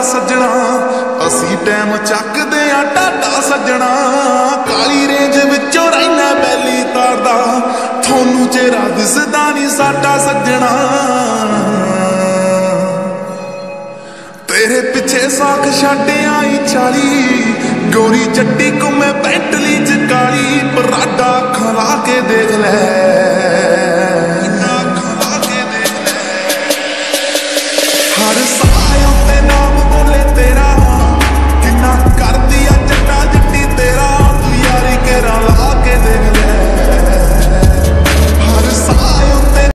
सजना असी टैम चकदे आ टाटा सजना काली रेंज विचों रहना बैली तारदा थोनू चेहरा दिसदा नहीं साडा सजना तेरे पिछे साख छड्ड आई 40 गोरी चट्टी घूमे बेंटली